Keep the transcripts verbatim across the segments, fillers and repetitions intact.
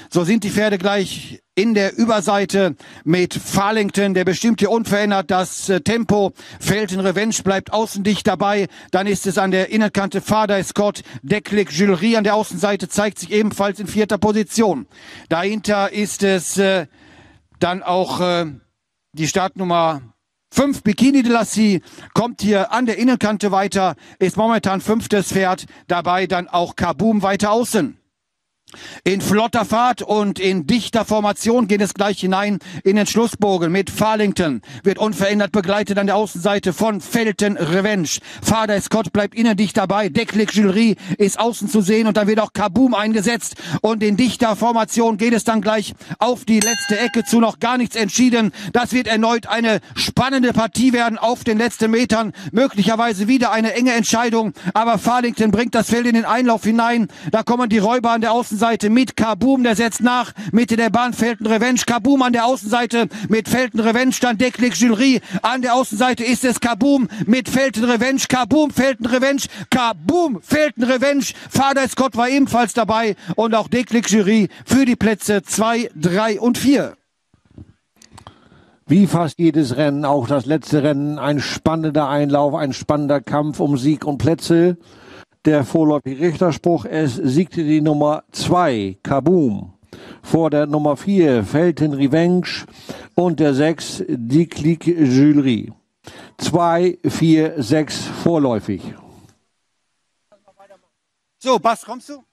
So sind die Pferde gleich in der Überseite mit Farlington, der bestimmt hier unverändert das äh, Tempo. Felton Revenge bleibt außen dicht dabei. Dann ist es an der Innenkante Father Scott. Declic Julerie an der Außenseite zeigt sich ebenfalls in vierter Position. Dahinter ist es äh, dann auch äh, die Startnummer fünf, Bikini de Lassie, kommt hier an der Innenkante weiter, ist momentan fünftes Pferd. Dabei dann auch Kaboom weiter außen. In flotter Fahrt und in dichter Formation geht es gleich hinein in den Schlussbogen mit Farlington. Wird unverändert begleitet an der Außenseite von Felton Revenge. Father Scott bleibt innendicht dabei. Declic Julerie ist außen zu sehen und dann wird auch Kaboom eingesetzt. Und in dichter Formation geht es dann gleich auf die letzte Ecke zu. Noch gar nichts entschieden. Das wird erneut eine spannende Partie werden auf den letzten Metern. Möglicherweise wieder eine enge Entscheidung. Aber Farlington bringt das Feld in den Einlauf hinein. Da kommen die Räuber an der Außenseite. Seite mit Kaboom, der setzt nach, Mitte der Bahn Felton Revenge, Kaboom an der Außenseite mit Felton Revenge, dann Declic Julerie, an der Außenseite ist es Kaboom mit Felton Revenge, Kaboom, Felton Revenge, Kaboom, Felton Revenge, Father Scott war ebenfalls dabei und auch Declic Julerie für die Plätze zwei, drei und vier. Wie fast jedes Rennen, auch das letzte Rennen, ein spannender Einlauf, ein spannender Kampf um Sieg und Plätze. Der vorläufige Richterspruch, es siegte die Nummer zwei, Kaboom, vor der Nummer vier, Felton Revenge und der sechs, Declic Julerie. zwei, vier, sechs vorläufig. So, Bas, kommst du?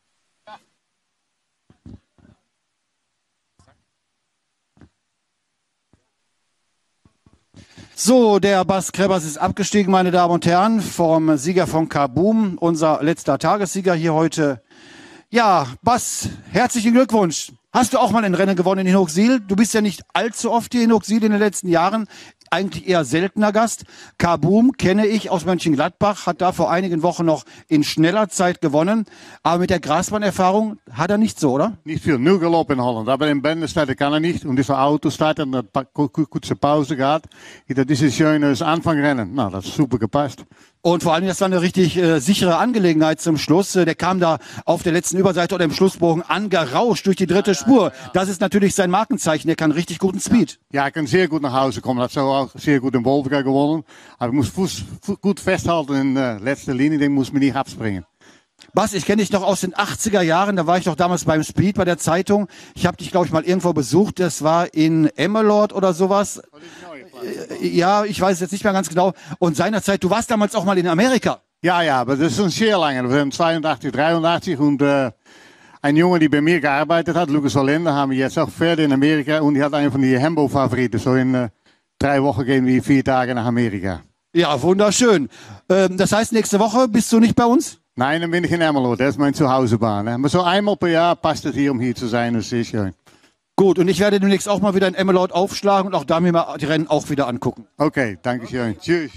So, der Bas Krebers ist abgestiegen, meine Damen und Herren, vom Sieger von Kaboom, unser letzter Tagessieger hier heute. Ja, Bas, herzlichen Glückwunsch. Hast du auch mal ein Rennen gewonnen in Hinnochsiel? Du bist ja nicht allzu oft hier in Hinnochsiel in den letzten Jahren, eigentlich eher seltener Gast. Kaboom kenne ich aus Mönchengladbach, hat da vor einigen Wochen noch in schneller Zeit gewonnen. Aber mit der Grasbahnerfahrung hat er nicht so, oder? Nicht viel, nur Galopp in Holland. Aber in Bänderstad kann er nicht. Und dieser Autostart und eine kurze Pause gehabt. Das ist ein schönes Anfangrennen. Na, das ist super gepasst. Und vor allem, das war eine richtig äh, sichere Angelegenheit zum Schluss. Äh, der kam da auf der letzten Überseite oder im Schlussbogen angerauscht durch die dritte ja, Spur. Ja, ja. Das ist natürlich sein Markenzeichen. Der kann richtig guten Speed. Ja, er kann sehr gut nach Hause kommen. Hat so auch sehr gut in Wolfgang gewonnen. Aber ich muss Fuß, Fuß gut festhalten in der letzten Linie. Den muss man nicht abspringen. Bas, ich kenne dich noch aus den achtziger Jahren. Da war ich doch damals beim Speed bei der Zeitung. Ich habe dich, glaube ich, mal irgendwo besucht. Das war in Emmeloord oder sowas. Ja, ich weiß jetzt nicht mehr ganz genau. Und seinerzeit, du warst damals auch mal in Amerika. Ja, ja, aber das ist schon sehr lange. Wir sind zweiundachtzig, dreiundachtzig und äh, ein Junge, die bei mir gearbeitet hat, Lucas Hollander, haben wir jetzt auch Pferde in Amerika und die hat einen von die Hembo-Favoriten. So in äh, drei Wochen gehen wir vier Tage nach Amerika. Ja, wunderschön. Ähm, das heißt, nächste Woche bist du nicht bei uns? Nein, dann bin ich in Emmeloord. Das ist mein Zuhausebahn. Aber so einmal pro Jahr passt es hier, um hier zu sein. Das ist sehr schön. Gut, und ich werde demnächst auch mal wieder in Emmeloord aufschlagen und auch da mir mal die Rennen auch wieder angucken. Okay, danke schön. Tschüss.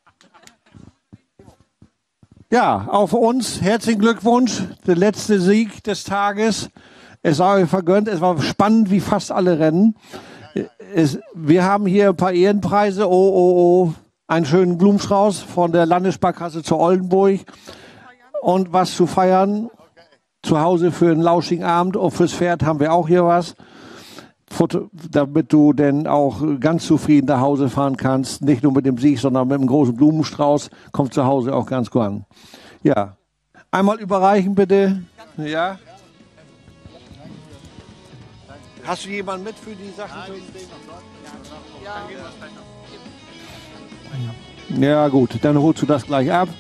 Ja, auch für uns herzlichen Glückwunsch. Der letzte Sieg des Tages. Es war euch vergönnt. Es war spannend wie fast alle Rennen. Es, wir haben hier ein paar Ehrenpreise. Oh, oh, oh. Einen schönen Blumenstrauß von der Landessparkasse zu Oldenburg. Und was zu feiern. Zu Hause für einen lauschigen Abend. Und fürs Pferd haben wir auch hier was. Foto, damit du denn auch ganz zufrieden nach Hause fahren kannst. Nicht nur mit dem Sieg, sondern mit dem großen Blumenstrauß. Kommt zu Hause auch ganz gut an. Ja. Einmal überreichen, bitte. Ja. Hast du jemanden mit für die Sachen? Ja, gut. Dann holst du das gleich ab.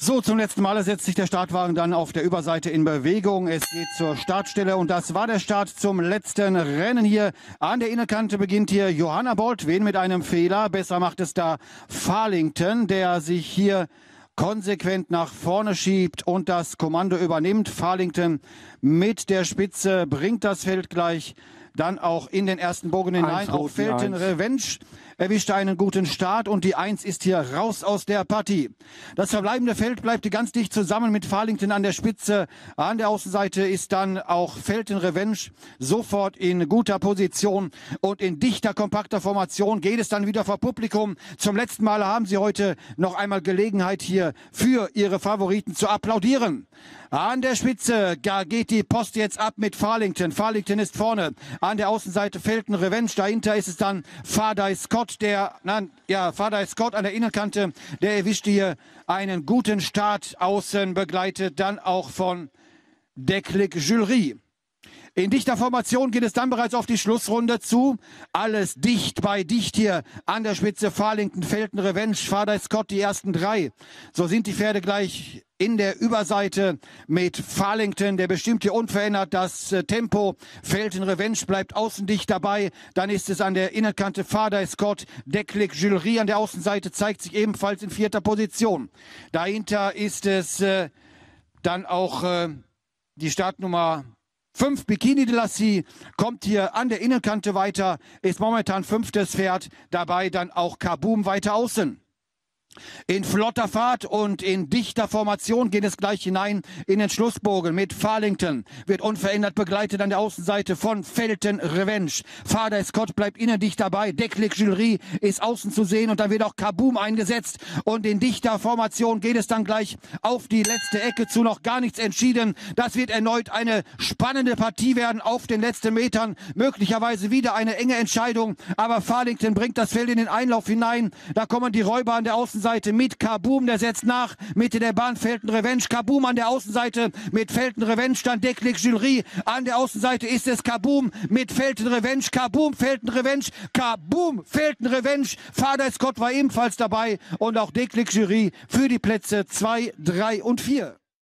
So, zum letzten Mal setzt sich der Startwagen dann auf der Überseite in Bewegung. Es geht zur Startstelle und das war der Start zum letzten Rennen hier. An der Innerkante beginnt hier Johanna Boldwin mit einem Fehler. Besser macht es da Farlington, der sich hier konsequent nach vorne schiebt und das Kommando übernimmt. Farlington mit der Spitze bringt das Feld gleich dann auch in den ersten Bogen hinein. Auch Felten Revenge erwischte einen guten Start und die Eins ist hier raus aus der Partie. Das verbleibende Feld bleibt ganz dicht zusammen mit Farlington an der Spitze. An der Außenseite ist dann auch Felten Revenge sofort in guter Position und in dichter, kompakter Formation geht es dann wieder vor Publikum. Zum letzten Mal haben sie heute noch einmal Gelegenheit hier für ihre Favoriten zu applaudieren. An der Spitze, da geht die Post jetzt ab mit Farlington. Farlington ist vorne. An der Außenseite Felten Revenge. Dahinter ist es dann Fardai Scott, der, nein, ja, Fardai Scott an der Innerkante. Der erwischt hier einen guten Start außen, begleitet dann auch von Declic Julery. In dichter Formation geht es dann bereits auf die Schlussrunde zu. Alles dicht bei dicht hier an der Spitze. Farlington, Felten Revenge, Fardai Scott, die ersten drei. So sind die Pferde gleich in der Überseite mit Farlington, der bestimmt hier unverändert das äh, Tempo. Felten Revenge bleibt außendicht dabei. Dann ist es an der Innerkante Fardai Scott. Declic Julery an der Außenseite zeigt sich ebenfalls in vierter Position. Dahinter ist es äh, dann auch äh, die Startnummer fünf, Bikini de Lassie, kommt hier an der Innenkante weiter, ist momentan fünftes Pferd, dabei dann auch Kaboom weiter außen. In flotter Fahrt und in dichter Formation geht es gleich hinein in den Schlussbogen mit Farlington. Wird unverändert begleitet an der Außenseite von Felten Revenge. Fardai Scott bleibt innendicht dabei. Declic Julery ist außen zu sehen und dann wird auch Kaboom eingesetzt. Und in dichter Formation geht es dann gleich auf die letzte Ecke zu. Noch gar nichts entschieden. Das wird erneut eine spannende Partie werden auf den letzten Metern. Möglicherweise wieder eine enge Entscheidung. Aber Farlington bringt das Feld in den Einlauf hinein. Da kommen die Räuber an der Außenseite mit Kaboom, der setzt nach, Mitte der Bahn Felten Revenge, Kaboom an der Außenseite mit Felten Revenge, dann Declic Julery, an der Außenseite ist es Kaboom mit Felten Revenge, Kaboom, Felten Revenge, Kaboom, Felten Revenge, Fardai Scott war ebenfalls dabei und auch Declic Julery für die Plätze zwei, drei und vier.